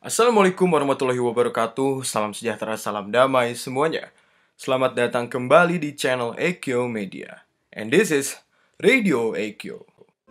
Assalamualaikum warahmatullahi wabarakatuh. Salam sejahtera, salam damai semuanya. Selamat datang kembali di channel Ekyo Media. And this is Radio Ekyo.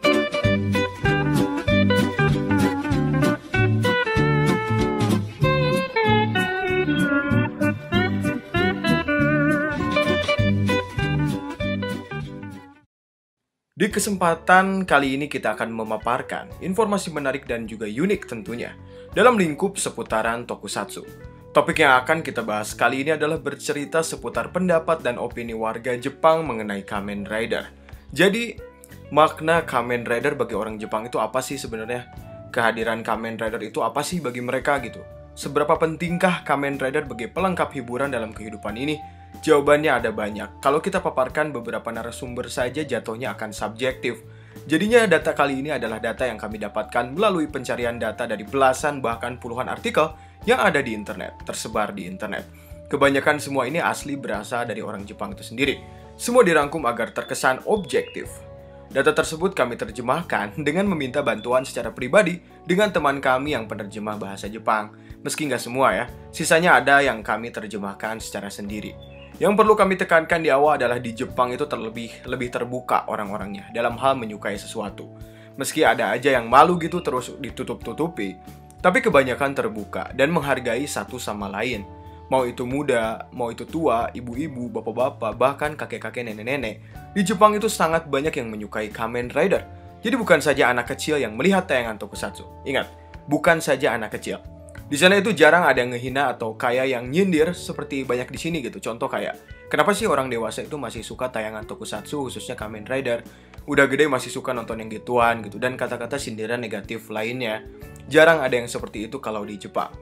Di kesempatan kali ini kita akan memaparkan informasi menarik dan juga unik tentunya dalam lingkup seputaran tokusatsu. Topik yang akan kita bahas kali ini adalah bercerita seputar pendapat dan opini warga Jepang mengenai Kamen Rider. Jadi, makna Kamen Rider bagi orang Jepang itu apa sih sebenarnya? Kehadiran Kamen Rider itu apa sih bagi mereka gitu? Seberapa pentingkah Kamen Rider bagi pelengkap hiburan dalam kehidupan ini? Jawabannya ada banyak. Kalau kita paparkan beberapa narasumber saja jatuhnya akan subjektif. Jadinya data kali ini adalah data yang kami dapatkan melalui pencarian data dari belasan bahkan puluhan artikel yang ada di internet, tersebar di internet. Kebanyakan semua ini asli berasal dari orang Jepang itu sendiri. Semua dirangkum agar terkesan objektif. Data tersebut kami terjemahkan dengan meminta bantuan secara pribadi dengan teman kami yang penerjemah bahasa Jepang. Meski nggak semua ya, sisanya ada yang kami terjemahkan secara sendiri. Yang perlu kami tekankan di awal adalah di Jepang itu lebih terbuka orang-orangnya dalam hal menyukai sesuatu. Meski ada aja yang malu gitu terus ditutup-tutupi, tapi kebanyakan terbuka dan menghargai satu sama lain. Mau itu muda, mau itu tua, ibu-ibu, bapak-bapak, bahkan kakek-kakek, nenek-nenek. Di Jepang itu sangat banyak yang menyukai Kamen Rider. Jadi bukan saja anak kecil yang melihat tayangan tokusatsu. Ingat, bukan saja anak kecil. Di sana itu jarang ada yang ngehina atau kayak yang nyindir seperti banyak di sini gitu. Contoh kayak, kenapa sih orang dewasa itu masih suka tayangan tokusatsu khususnya Kamen Rider? Udah gede masih suka nonton yang gituan gitu. Dan kata-kata sindiran negatif lainnya. Jarang ada yang seperti itu kalau di Jepang.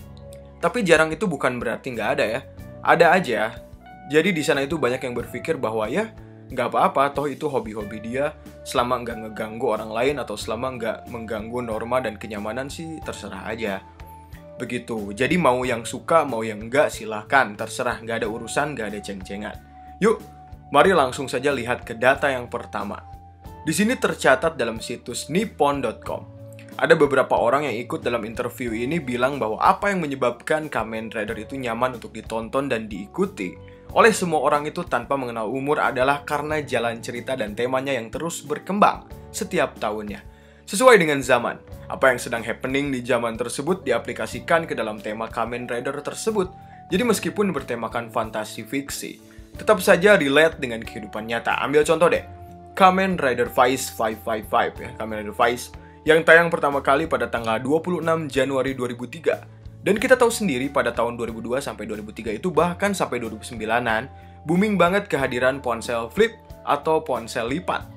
Tapi jarang itu bukan berarti nggak ada ya. Ada aja. Jadi di sana itu banyak yang berpikir bahwa ya nggak apa-apa, toh itu hobi-hobi dia. Selama nggak ngeganggu orang lain atau selama nggak mengganggu norma dan kenyamanan sih terserah aja. Begitu, jadi mau yang suka, mau yang enggak, silahkan, terserah, nggak ada urusan, nggak ada ceng-cengan. Yuk, mari langsung saja lihat ke data yang pertama. Di sini tercatat dalam situs nippon.com. Ada beberapa orang yang ikut dalam interview ini bilang bahwa apa yang menyebabkan Kamen Rider itu nyaman untuk ditonton dan diikuti oleh semua orang itu tanpa mengenal umur adalah karena jalan cerita dan temanya yang terus berkembang setiap tahunnya. Sesuai dengan zaman, apa yang sedang happening di zaman tersebut diaplikasikan ke dalam tema Kamen Rider tersebut. Jadi meskipun bertemakan fantasi fiksi, tetap saja relate dengan kehidupan nyata. Ambil contoh deh, Kamen Rider Vice 555 ya, Kamen Rider Vice yang tayang pertama kali pada tanggal 26 Januari 2003. Dan kita tahu sendiri pada tahun 2002 sampai 2003 itu bahkan sampai 2009-an booming banget kehadiran ponsel flip atau ponsel lipat.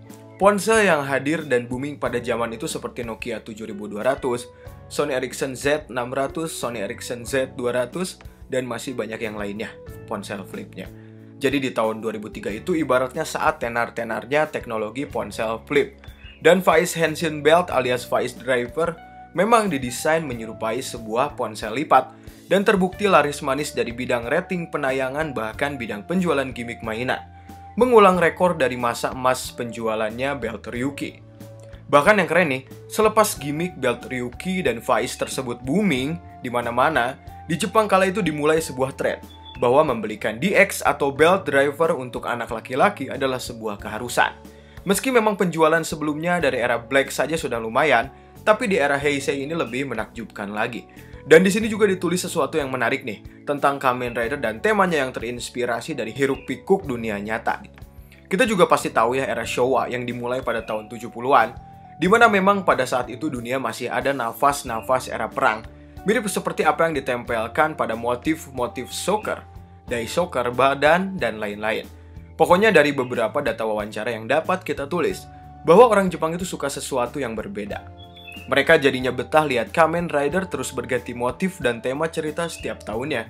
Ponsel yang hadir dan booming pada zaman itu seperti Nokia 7200, Sony Ericsson Z600, Sony Ericsson Z200, dan masih banyak yang lainnya, ponsel flipnya. Jadi di tahun 2003 itu ibaratnya saat tenar-tenarnya teknologi ponsel flip. Dan Vice Henshin Belt alias Vice Driver memang didesain menyerupai sebuah ponsel lipat dan terbukti laris manis dari bidang rating penayangan bahkan bidang penjualan gimmick mainan. Mengulang rekor dari masa emas penjualannya belt Ryuki. Bahkan yang keren nih, selepas gimmick belt Ryuki dan Vice tersebut booming di mana-mana, di Jepang kala itu dimulai sebuah tren bahwa membelikan DX atau belt driver untuk anak laki-laki adalah sebuah keharusan. Meski memang penjualan sebelumnya dari era Black saja sudah lumayan, tapi di era Heisei ini lebih menakjubkan lagi. Dan di sini juga ditulis sesuatu yang menarik nih tentang Kamen Rider dan temanya yang terinspirasi dari hiruk-pikuk dunia nyata. Kita juga pasti tahu ya era Showa yang dimulai pada tahun 70-an, di mana memang pada saat itu dunia masih ada nafas-nafas era perang, mirip seperti apa yang ditempelkan pada motif-motif soccer, dai soccer, badan, dan lain-lain. Pokoknya dari beberapa data wawancara yang dapat kita tulis, bahwa orang Jepang itu suka sesuatu yang berbeda. Mereka jadinya betah lihat Kamen Rider terus berganti motif dan tema cerita setiap tahunnya.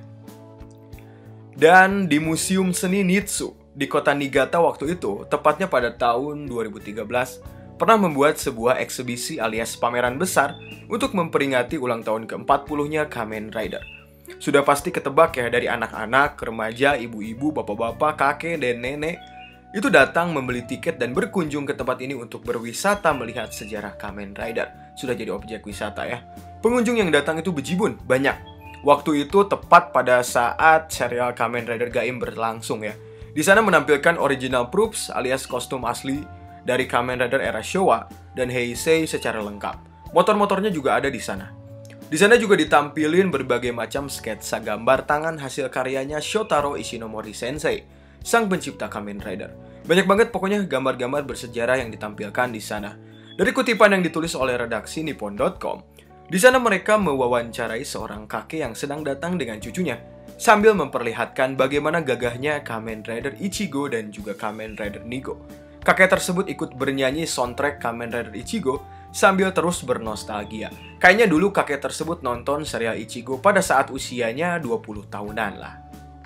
Dan di Museum Seni Nitsu di kota Niigata waktu itu, tepatnya pada tahun 2013, pernah membuat sebuah eksibisi alias pameran besar untuk memperingati ulang tahun ke-40-nya Kamen Rider. Sudah pasti ketebak ya, dari anak-anak, remaja, ibu-ibu, bapak-bapak, kakek, dan nenek itu datang membeli tiket dan berkunjung ke tempat ini untuk berwisata melihat sejarah Kamen Rider. sudah jadi objek wisata ya. Pengunjung yang datang itu bejibun, banyak. Waktu itu tepat pada saat serial Kamen Rider Gaim berlangsung ya. Di sana menampilkan original props alias kostum asli dari Kamen Rider era Showa dan Heisei secara lengkap. Motor-motornya juga ada di sana. Di sana juga ditampilin berbagai macam sketsa gambar tangan hasil karyanya Shotaro Ishinomori Sensei, sang pencipta Kamen Rider. Banyak banget pokoknya gambar-gambar bersejarah yang ditampilkan di sana. Dari kutipan yang ditulis oleh redaksi Nippon.com, di sana mereka mewawancarai seorang kakek yang sedang datang dengan cucunya, sambil memperlihatkan bagaimana gagahnya Kamen Rider Ichigo dan juga Kamen Rider Nigo. Kakek tersebut ikut bernyanyi soundtrack Kamen Rider Ichigo sambil terus bernostalgia. Kayaknya dulu kakek tersebut nonton serial Ichigo pada saat usianya 20 tahunan lah.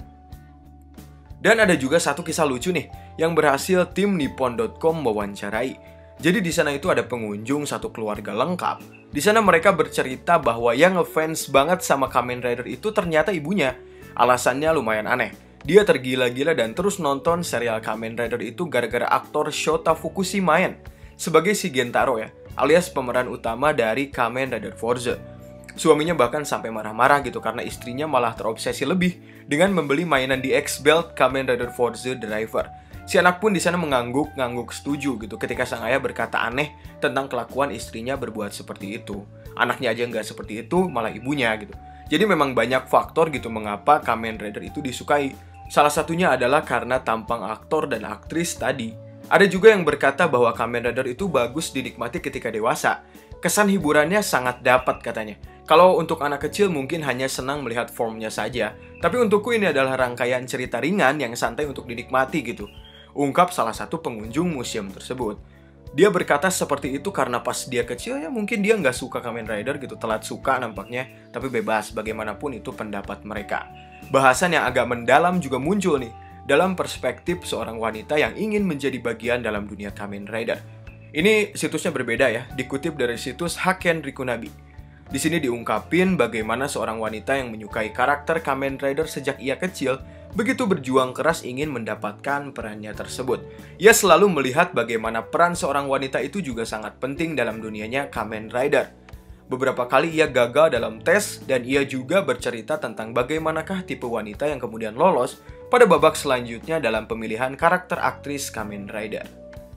Dan ada juga satu kisah lucu nih, yang berhasil tim Nippon.com mewawancarai. Jadi di sana itu ada pengunjung satu keluarga lengkap. Di sana mereka bercerita bahwa yang ngefans banget sama Kamen Rider itu ternyata ibunya. Alasannya lumayan aneh. Dia tergila-gila dan terus nonton serial Kamen Rider itu gara-gara aktor Shota Fukushima sebagai si Gentaro ya, alias pemeran utama dari Kamen Rider Force. Suaminya bahkan sampai marah-marah gitu karena istrinya malah terobsesi lebih dengan membeli mainan di X-Belt Kamen Rider Force Driver. Si anak pun di sana mengangguk setuju gitu ketika sang ayah berkata aneh tentang kelakuan istrinya berbuat seperti itu. Anaknya aja nggak seperti itu, malah ibunya gitu. Jadi memang banyak faktor gitu mengapa Kamen Rider itu disukai. Salah satunya adalah karena tampang aktor dan aktris tadi. Ada juga yang berkata bahwa Kamen Rider itu bagus dinikmati ketika dewasa. Kesan hiburannya sangat dapat katanya. Kalau untuk anak kecil mungkin hanya senang melihat formnya saja. Tapi untukku ini adalah rangkaian cerita ringan yang santai untuk dinikmati gitu. Ungkap salah satu pengunjung museum tersebut. Dia berkata seperti itu karena pas dia kecil ya mungkin dia nggak suka Kamen Rider gitu. Telat suka nampaknya. Tapi bebas bagaimanapun itu pendapat mereka. Bahasan yang agak mendalam juga muncul nih dalam perspektif seorang wanita yang ingin menjadi bagian dalam dunia Kamen Rider. Ini situsnya berbeda ya, dikutip dari situs Haken Rikunabi. Di sini diungkapin bagaimana seorang wanita yang menyukai karakter Kamen Rider sejak ia kecil begitu berjuang keras ingin mendapatkan perannya tersebut. Ia selalu melihat bagaimana peran seorang wanita itu juga sangat penting dalam dunianya Kamen Rider. Beberapa kali ia gagal dalam tes dan ia juga bercerita tentang bagaimanakah tipe wanita yang kemudian lolos pada babak selanjutnya dalam pemilihan karakter aktris Kamen Rider.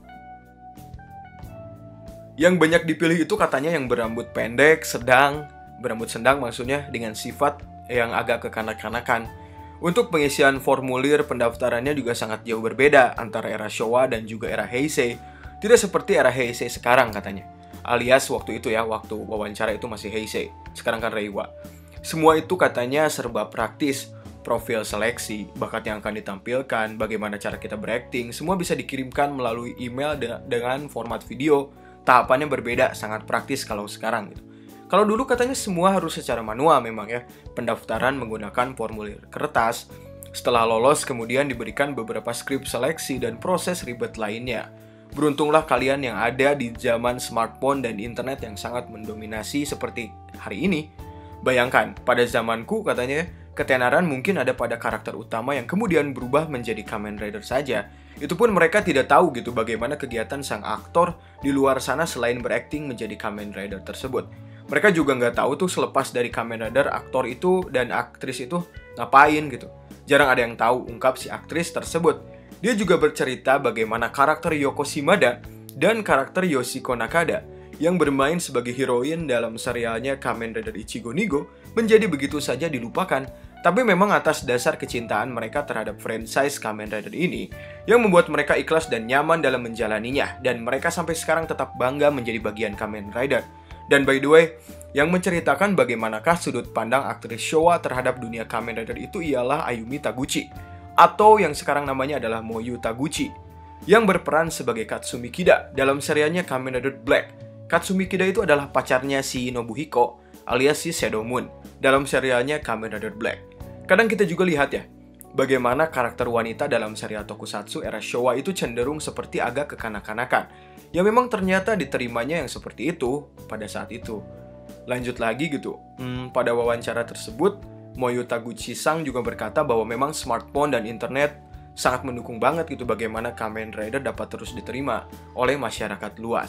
Yang banyak dipilih itu katanya yang berambut pendek, berambut sedang maksudnya dengan sifat yang agak kekanak-kanakan. Untuk pengisian formulir pendaftarannya juga sangat jauh berbeda antara era Showa dan juga era Heisei. Tidak seperti era Heisei sekarang katanya. Alias waktu itu ya, waktu wawancara itu masih Heisei, sekarang kan Reiwa. Semua itu katanya serba praktis, profil seleksi, bakat yang akan ditampilkan, bagaimana cara kita berakting, semua bisa dikirimkan melalui email dengan format video. Tahapannya berbeda, sangat praktis kalau sekarang gitu. Kalau dulu katanya semua harus secara manual memang ya, pendaftaran menggunakan formulir kertas. Setelah lolos kemudian diberikan beberapa skrip seleksi dan proses ribet lainnya. Beruntunglah kalian yang ada di zaman smartphone dan internet yang sangat mendominasi seperti hari ini. Bayangkan, pada zamanku katanya, ketenaran mungkin ada pada karakter utama yang kemudian berubah menjadi Kamen Rider saja. Itu pun mereka tidak tahu gitu bagaimana kegiatan sang aktor di luar sana selain berakting menjadi Kamen Rider tersebut. Mereka juga nggak tahu tuh selepas dari Kamen Rider aktor itu dan aktris itu ngapain gitu. Jarang ada yang tahu, ungkap si aktris tersebut. Dia juga bercerita bagaimana karakter Yoko Shimada dan karakter Yoshiko Nakada yang bermain sebagai heroin dalam serialnya Kamen Rider Ichigo Nigo menjadi begitu saja dilupakan. Tapi memang atas dasar kecintaan mereka terhadap franchise Kamen Rider ini yang membuat mereka ikhlas dan nyaman dalam menjalaninya. Dan mereka sampai sekarang tetap bangga menjadi bagian Kamen Rider. Dan by the way, yang menceritakan bagaimanakah sudut pandang aktris Showa terhadap dunia Kamen Rider itu ialah Ayumi Taguchi, atau yang sekarang namanya adalah Moyu Taguchi, yang berperan sebagai Katsumi Kida dalam serialnya Kamen Rider Black. Katsumi Kida itu adalah pacarnya si Nobuhiko, alias si Shadow Moon, dalam serialnya Kamen Rider Black. Kadang kita juga lihat ya, bagaimana karakter wanita dalam serial tokusatsu era Showa itu cenderung seperti agak kekanak-kanakan. Ya memang ternyata diterimanya yang seperti itu pada saat itu. Lanjut lagi gitu, pada wawancara tersebut, Moyo Taguchi-sang juga berkata bahwa memang smartphone dan internet sangat mendukung banget gitu bagaimana Kamen Rider dapat terus diterima oleh masyarakat luas.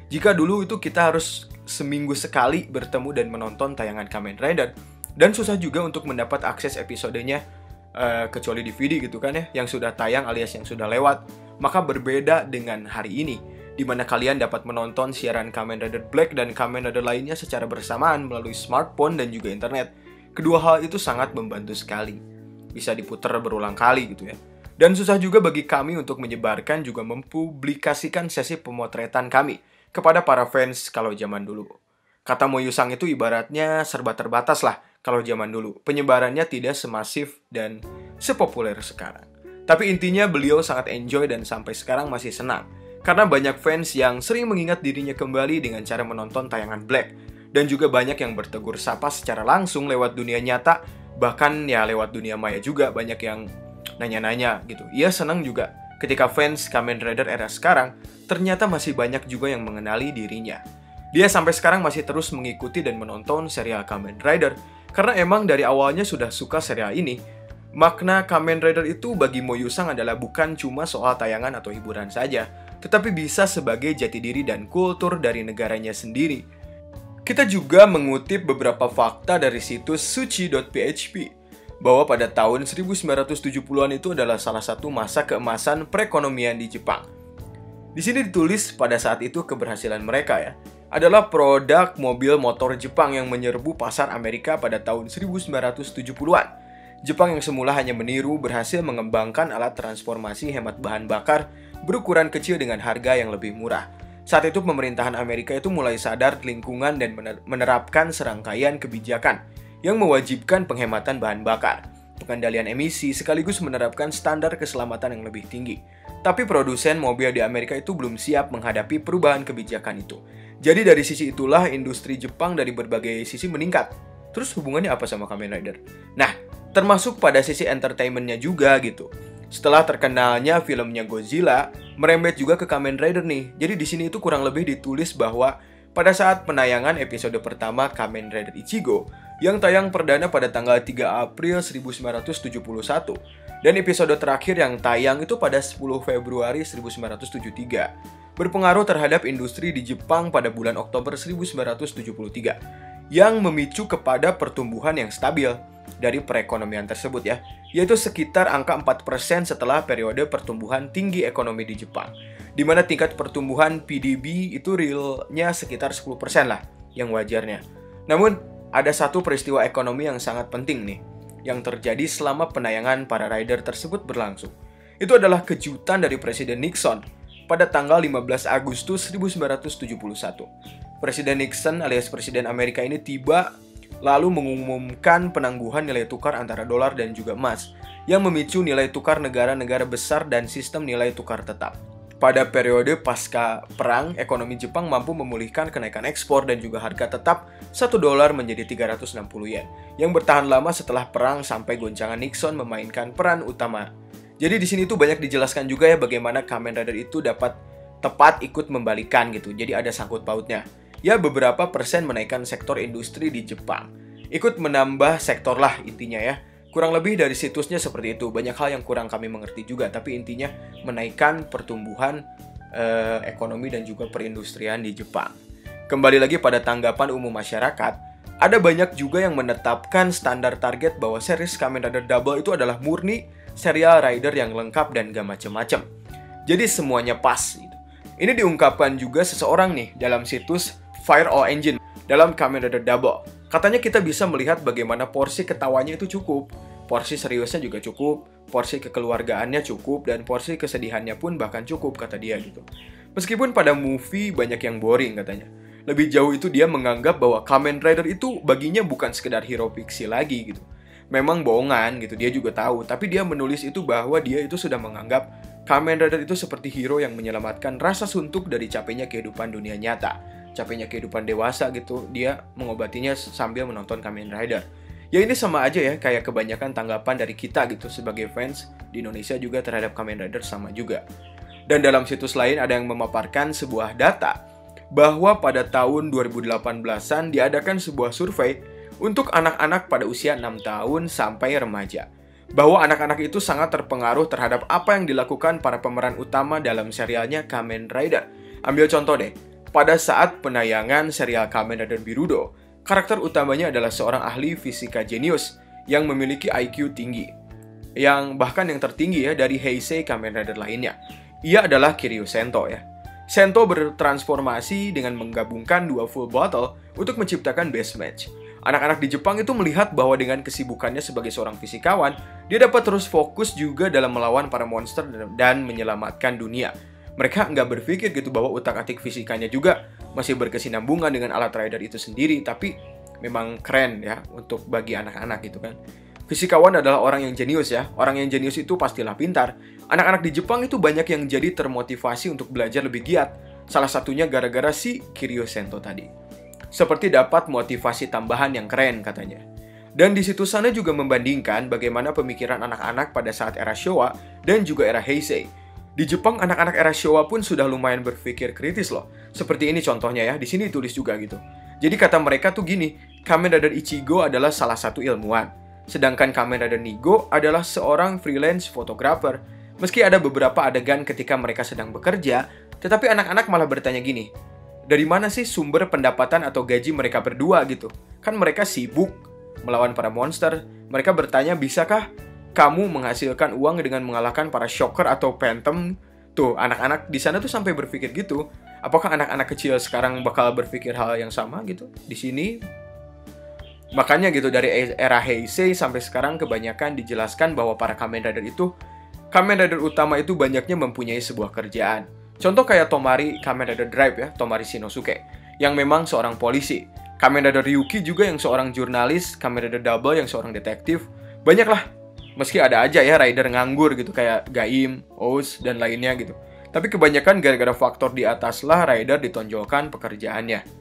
Jika dulu itu kita harus seminggu sekali bertemu dan menonton tayangan Kamen Rider, dan susah juga untuk mendapat akses episodenya, kecuali DVD gitu kan ya, yang sudah tayang alias yang sudah lewat. Maka berbeda dengan hari ini, di mana kalian dapat menonton siaran Kamen Rider Black dan Kamen Rider lainnya secara bersamaan melalui smartphone dan juga internet. Kedua hal itu sangat membantu sekali. Bisa diputar berulang kali gitu ya. Dan susah juga bagi kami untuk menyebarkan juga mempublikasikan sesi pemotretan kami kepada para fans kalau zaman dulu. Kata Moyusang itu ibaratnya serba terbatas lah kalau zaman dulu. Penyebarannya tidak semasif dan sepopuler sekarang. Tapi intinya beliau sangat enjoy dan sampai sekarang masih senang. Karena banyak fans yang sering mengingat dirinya kembali dengan cara menonton tayangan Black. Dan juga banyak yang bertegur sapa secara langsung lewat dunia nyata. Bahkan ya lewat dunia maya juga banyak yang nanya-nanya gitu. Ia senang juga ketika fans Kamen Rider era sekarang ternyata masih banyak juga yang mengenali dirinya. Dia sampai sekarang masih terus mengikuti dan menonton serial Kamen Rider karena emang dari awalnya sudah suka serial ini. Makna Kamen Rider itu bagi Moyusang adalah bukan cuma soal tayangan atau hiburan saja, tetapi bisa sebagai jati diri dan kultur dari negaranya sendiri. Kita juga mengutip beberapa fakta dari situs suci.php bahwa pada tahun 1970-an itu adalah salah satu masa keemasan perekonomian di Jepang. Di sini ditulis pada saat itu keberhasilan mereka ya adalah produk mobil motor Jepang yang menyerbu pasar Amerika pada tahun 1970-an. Jepang yang semula hanya meniru berhasil mengembangkan alat transformasi hemat bahan bakar berukuran kecil dengan harga yang lebih murah. Saat itu pemerintahan Amerika itu mulai sadar lingkungan dan menerapkan serangkaian kebijakan yang mewajibkan penghematan bahan bakar, pengendalian emisi, sekaligus menerapkan standar keselamatan yang lebih tinggi. Tapi produsen mobil di Amerika itu belum siap menghadapi perubahan kebijakan itu. Jadi dari sisi itulah industri Jepang dari berbagai sisi meningkat. Terus hubungannya apa sama Kamen Rider? Nah, termasuk pada sisi entertainment-nya juga gitu. Setelah terkenalnya filmnya Godzilla, merembet juga ke Kamen Rider nih. Jadi di sini itu kurang lebih ditulis bahwa pada saat penayangan episode pertama Kamen Rider Ichigo yang tayang perdana pada tanggal 3 April 1971 dan episode terakhir yang tayang itu pada 10 Februari 1973 berpengaruh terhadap industri di Jepang pada bulan Oktober 1973 yang memicu kepada pertumbuhan yang stabil dari perekonomian tersebut ya, yaitu sekitar angka 4% setelah periode pertumbuhan tinggi ekonomi di Jepang, di mana tingkat pertumbuhan PDB itu realnya sekitar 10% lah, yang wajarnya. Namun, ada satu peristiwa ekonomi yang sangat penting nih, yang terjadi selama penayangan para rider tersebut berlangsung. Itu adalah kejutan dari Presiden Nixon pada tanggal 15 Agustus 1971. Presiden Nixon alias Presiden Amerika ini tiba lalu mengumumkan penangguhan nilai tukar antara dolar dan juga emas yang memicu nilai tukar negara-negara besar dan sistem nilai tukar tetap. Pada periode pasca perang, ekonomi Jepang mampu memulihkan kenaikan ekspor dan juga harga tetap 1 dolar menjadi 360 yen yang bertahan lama setelah perang sampai goncangan Nixon memainkan peran utama. Jadi di sini tuh banyak dijelaskan juga ya bagaimana Kamen Rider itu dapat tepat ikut membalikan gitu. Jadi ada sangkut pautnya. Ya beberapa persen menaikkan sektor industri di Jepang. Ikut menambah sektor lah intinya ya. Kurang lebih dari situsnya seperti itu. Banyak hal yang kurang kami mengerti juga. Tapi intinya menaikkan pertumbuhan ekonomi dan juga perindustrian di Jepang. Kembali lagi pada tanggapan umum masyarakat. Ada banyak juga yang menetapkan standar target bahwa series Kamen Rider Double itu adalah murni serial rider yang lengkap dan gak macem-macem. Jadi semuanya pas gitu. Ini diungkapkan juga seseorang nih dalam situs Fire All Engine dalam Kamen Rider Double. Katanya kita bisa melihat bagaimana porsi ketawanya itu cukup, porsi seriusnya juga cukup, porsi kekeluargaannya cukup, dan porsi kesedihannya pun bahkan cukup, kata dia gitu. Meskipun pada movie banyak yang boring katanya. Lebih jauh itu dia menganggap bahwa Kamen Rider itu baginya bukan sekedar hero fiksi lagi gitu. Memang bohongan gitu, dia juga tahu, tapi dia menulis itu bahwa dia itu sudah menganggap Kamen Rider itu seperti hero yang menyelamatkan rasa suntuk dari capeknya kehidupan dunia nyata. Capeknya kehidupan dewasa gitu, dia mengobatinya sambil menonton Kamen Rider. Ya ini sama aja ya, kayak kebanyakan tanggapan dari kita gitu sebagai fans di Indonesia juga terhadap Kamen Rider sama juga. Dan dalam situs lain ada yang memaparkan sebuah data bahwa pada tahun 2018-an diadakan sebuah survei untuk anak-anak pada usia 6 tahun sampai remaja. Bahwa anak-anak itu sangat terpengaruh terhadap apa yang dilakukan para pemeran utama dalam serialnya Kamen Rider. Ambil contoh deh, pada saat penayangan serial Kamen Rider Birudo, karakter utamanya adalah seorang ahli fisika jenius yang memiliki IQ tinggi, yang bahkan yang tertinggi ya dari Heisei Kamen Rider lainnya. Ia adalah Kiryu Sento ya. Sento bertransformasi dengan menggabungkan dua full bottle untuk menciptakan best match. Anak-anak di Jepang itu melihat bahwa dengan kesibukannya sebagai seorang fisikawan, dia dapat terus fokus juga dalam melawan para monster dan menyelamatkan dunia. Mereka nggak berpikir gitu bahwa utak-atik fisikanya juga masih berkesinambungan dengan alat rider itu sendiri, tapi memang keren ya untuk bagi anak-anak gitu kan. Fisikawan adalah orang yang jenius ya. Orang yang jenius itu pastilah pintar. Anak-anak di Jepang itu banyak yang jadi termotivasi untuk belajar lebih giat. Salah satunya gara-gara si Kiryu Sento tadi. Seperti dapat motivasi tambahan yang keren katanya. Dan di situ sana juga membandingkan bagaimana pemikiran anak-anak pada saat era Showa dan juga era Heisei. Di Jepang anak-anak era Showa pun sudah lumayan berpikir kritis loh. Seperti ini contohnya ya, di sini ditulis juga gitu. Jadi kata mereka tuh gini, Kamen Rider Ichigo adalah salah satu ilmuwan. Sedangkan Kamen Rider Nigo adalah seorang freelance fotografer. Meski ada beberapa adegan ketika mereka sedang bekerja, tetapi anak-anak malah bertanya gini, dari mana sih sumber pendapatan atau gaji mereka berdua gitu? Kan mereka sibuk melawan para monster. Mereka bertanya, bisakah kamu menghasilkan uang dengan mengalahkan para shocker atau phantom? Tuh, anak-anak di sana tuh sampai berpikir gitu. Apakah anak-anak kecil sekarang bakal berpikir hal yang sama gitu? Di sini makanya gitu, dari era Heisei sampai sekarang kebanyakan dijelaskan bahwa para Kamen Rider itu, Kamen Rider utama itu banyaknya mempunyai sebuah kerjaan. Contoh kayak Tomari Kamen Rider Drive ya, Tomari Shinosuke, yang memang seorang polisi. Kamen Rider Ryuki juga yang seorang jurnalis, Kamen Rider Double yang seorang detektif. Banyak lah, meski ada aja ya rider nganggur gitu kayak Gaim, Oz, dan lainnya gitu. Tapi kebanyakan gara-gara faktor di atas lah rider ditonjolkan pekerjaannya.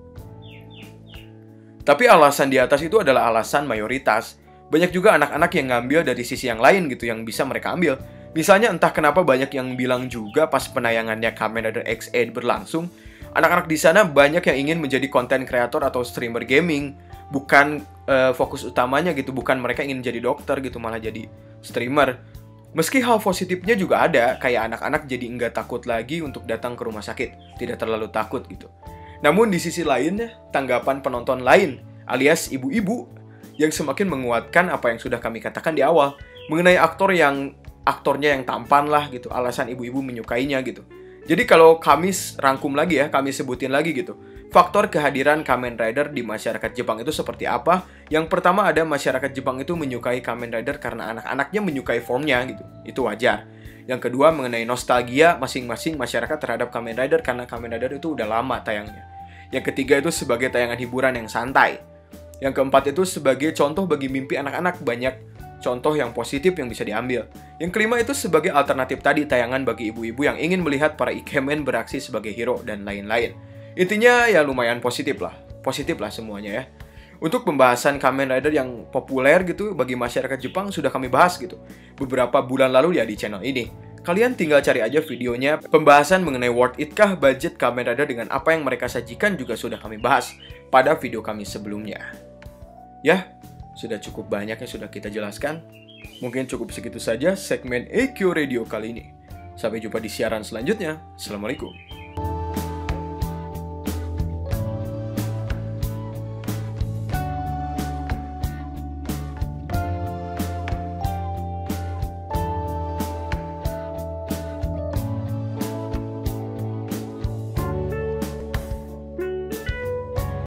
Tapi alasan di atas itu adalah alasan mayoritas. Banyak juga anak-anak yang ngambil dari sisi yang lain gitu yang bisa mereka ambil. Misalnya entah kenapa banyak yang bilang juga pas penayangannya Kamen Rider X8 berlangsung, anak-anak di sana banyak yang ingin menjadi konten kreator atau streamer gaming. Bukan fokus utamanya gitu, bukan mereka ingin jadi dokter gitu, malah jadi streamer. Meski hal positifnya juga ada, kayak anak-anak jadi nggak takut lagi untuk datang ke rumah sakit. Tidak terlalu takut gitu. Namun di sisi lainnya, tanggapan penonton lain, alias ibu-ibu, yang semakin menguatkan apa yang sudah kami katakan di awal, mengenai aktornya yang tampan lah gitu, alasan ibu-ibu menyukainya gitu. Jadi kalau kami rangkum lagi ya, kami sebutin lagi gitu, faktor kehadiran Kamen Rider di masyarakat Jepang itu seperti apa? Yang pertama ada masyarakat Jepang itu menyukai Kamen Rider karena anak-anaknya menyukai formnya gitu, itu wajar. Yang kedua mengenai nostalgia masing-masing masyarakat terhadap Kamen Rider karena Kamen Rider itu udah lama tayangnya. Yang ketiga itu sebagai tayangan hiburan yang santai. Yang keempat itu sebagai contoh bagi mimpi anak-anak, banyak contoh yang positif yang bisa diambil. Yang kelima itu sebagai alternatif tadi, tayangan bagi ibu-ibu yang ingin melihat para ikemen beraksi sebagai hero dan lain-lain. Intinya ya lumayan positif lah semuanya ya. Untuk pembahasan Kamen Rider yang populer gitu bagi masyarakat Jepang sudah kami bahas gitu beberapa bulan lalu ya di channel ini. Kalian tinggal cari aja videonya, pembahasan mengenai worth it kah budget Kamen Rider dengan apa yang mereka sajikan juga sudah kami bahas pada video kami sebelumnya. Ya, sudah cukup banyak yang sudah kita jelaskan. Mungkin cukup segitu saja segmen EQ Radio kali ini. Sampai jumpa di siaran selanjutnya. Assalamualaikum.